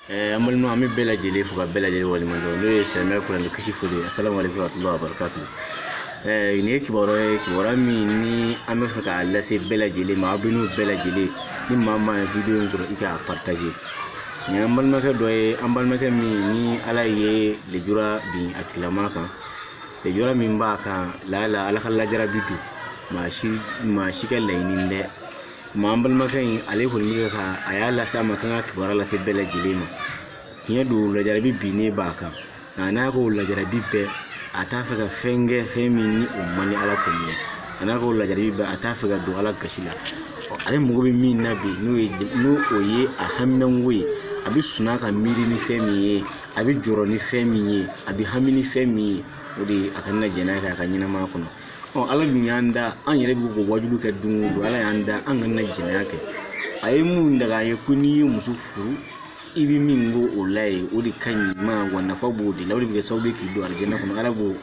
amal no ami bela jele fuka bela jele wali mando no sema ko ndo kishi fudi. Assalamu alaikum wa rahmatullahi wa barakatuh. Ni kibora mi ni ame faka alla se bela jele ma binu bela jele ni mama video nzuro ika partager ni ambal maka doye ambal maka mi ni ala ye le jura bi atikilama kan le jura min ba kan la ala kala jara bidu ma shi kan laynin de ma ambal maka yin ale ko mi ka ayala sama kan kibara la se bela jele ma kinya du la jara bi ne ba kan na ko la jara bi be atafika fenge femi ni umani ala ko mi ana ko la jara bi be atafika do ala kashila ale mugo bi min nabi no oye ahamnan we abi suna ka miri ni femi ye abi joro ni femi ye abi hamini femi ye odi akanna jena ka kanyina ma kono ala bi yanda an yere bi go wajulu ka dungu ala yanda an ganna jena ka ay mun daga ye kuni musu furu ibi mingo olai odi kanyi ma wana fabo de lawri bi sawbe ki do arjena kono ala bo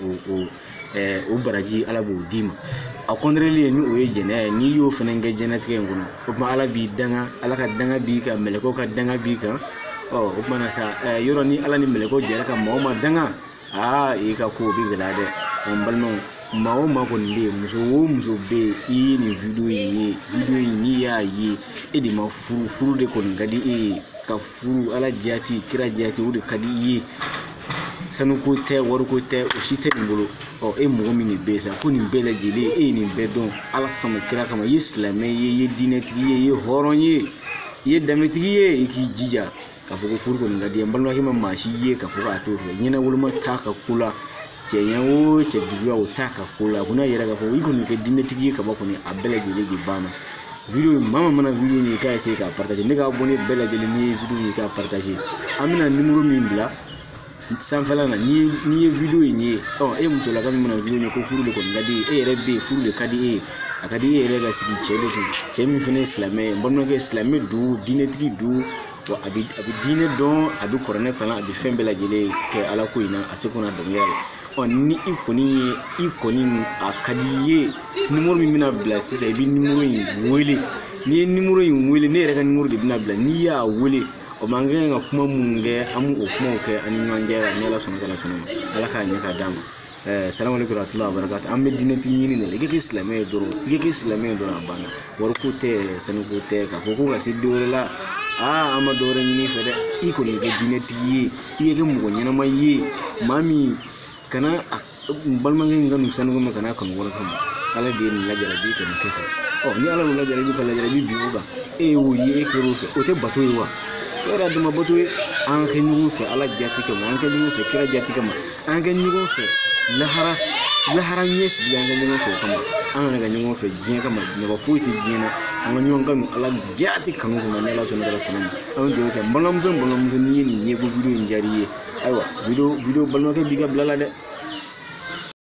o baraji ala bo dima a kondrele ni oye jena ni yo fenenge jena tike ngono ko ma ala bi danga ala ka danga bi ka meleko ka danga bi ka o mana sa yoro ni ala ni meleko jera ka ma danga e ka ko bi galade on balmo ma ko le muso be ni video ni ya yi edi ma furu de ko ngadi ka furu ala jati kira jati wudi kadi yi sanu ko te waru ko te o shite ngolo mugo mini besa ko ni bela jele ni bedon ala kama kira kama islame ye dinetigi ye horonye ye dametigi ye ki jija ka fuko furu ko ngadi mbalwa hima mashi ye ka fuko atofe nyina wuluma taka kula chenyawo che juwa utaka kula kuna yera ka fuko iko ni ke dinetigi ka bako ni abela jele gi bana video mama mana video ni ka ese ka partager ne ka abonné bela jele ni video ni ka partager amina numéro min bla sanfala na ni video ni muso la ka mina video ni ko furu le ko ngadi rebe furu le kadi akadi ga sigi chele chemi fene islamé bonno ke islamé du dinetigi du wa abi dine don abi korone fana abi fembela jele ke ala ko ina asekuna do yalla ni ikoni akadiye numéro mi mina bla sisa ibi numéro yi wele ni numéro yi wele ne reka numéro de bina bla ni ya wele o mange nga kuma munge amu o kuma ke ani nwanjera ne la sonu kala sonu ala ka nyaka dama assalamu alaikum wa rahmatullahi wa barakatuh amme dinati yini ne lege islamé doro bana war ko te sanu ko te ka ko ga siddo la ama doro ni fede iko ni ke dinati yi ke mu ko nyana mayi mami kana balmange ngam sanu ko kana kan wora kam ala de ni lajara bi kan keke ni ala la lajara bi kan lajara bi biuga wo yi ekero fe o te bato yi wa ora de ma bato an ke nyugo fe ala jati kam an ke nyugo fe kira jati kam an ke nyugo fe lahara yes bi an ke nyugo fe kam an ga nyugo fe jin kam ne ba fuiti jina an nyugo kam ala jati kan ko na la sonu kala sonu an do ke mbalam zo ni video njari aiwa video balma ke biga blala de